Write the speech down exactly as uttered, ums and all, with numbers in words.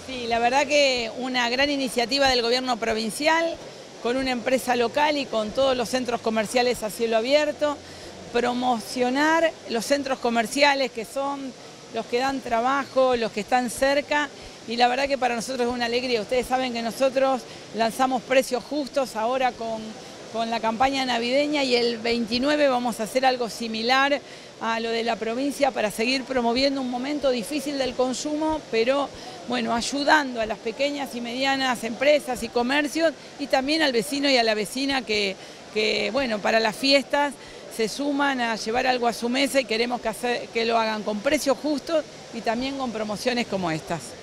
Sí, la verdad que una gran iniciativa del gobierno provincial, con una empresa local y con todos los centros comerciales a cielo abierto, promocionar los centros comerciales que son los que dan trabajo, los que están cerca, y la verdad que para nosotros es una alegría. Ustedes saben que nosotros lanzamos precios justos ahora con, con la campaña navideña, y el veintinueve vamos a hacer algo similar a lo de la provincia para seguir promoviendo un momento difícil del consumo, pero bueno, ayudando a las pequeñas y medianas empresas y comercios, y también al vecino y a la vecina que, que bueno, para las fiestas se suman a llevar algo a su mesa, y queremos que, hacer, que lo hagan con precios justos y también con promociones como estas.